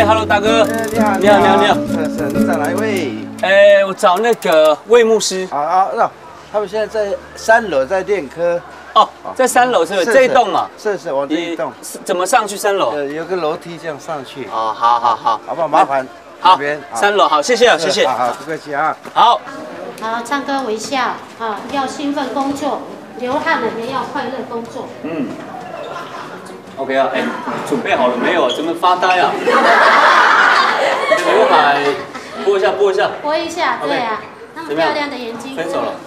，Hello， 大哥。 你好， 你好，你好，你好。 是，你找哪一位？ 我找那个魏牧师。 那他们现在在3楼在练科。 哦，在3楼是不是？这一栋嘛。 是，往这一栋。 怎么上去3楼？ 有个楼梯这样上去。 哦，好， 好不好？麻烦。 好，3楼好，谢谢啊，谢谢。 好，不客气啊。 好。 好，唱歌微笑啊，要兴奋工作，流汗了也要快乐工作。 OK 啊，准备好了没有？怎么发呆啊？刘海拨一下，拨一下， 对啊，那么漂亮的眼睛。 分手了。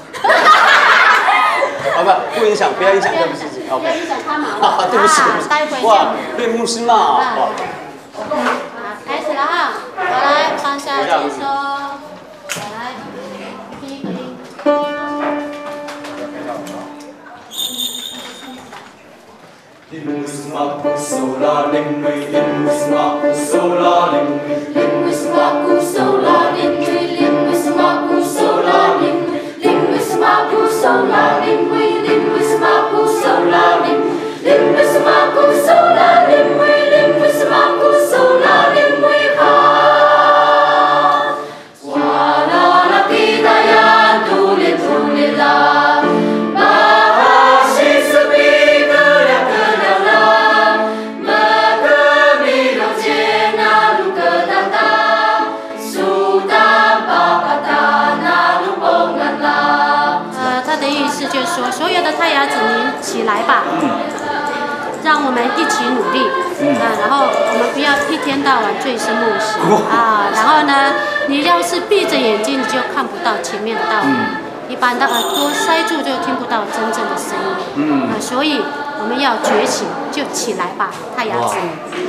不影响，不要影响，对不起。 不要影响他嘛。 对不起， 待会哇，被牧师骂。 好，开始了啊！好，来放下肩收，来，第一个音。所有的泰雅子民起来吧，让我们一起努力，然后我们不要一天到晚醉生梦死啊，然后呢，你要是闭着眼睛，你就看不到前面的道路，你把你的耳朵塞住，就听不到真正的声音，所以我们要觉醒，就起来吧，泰雅子民。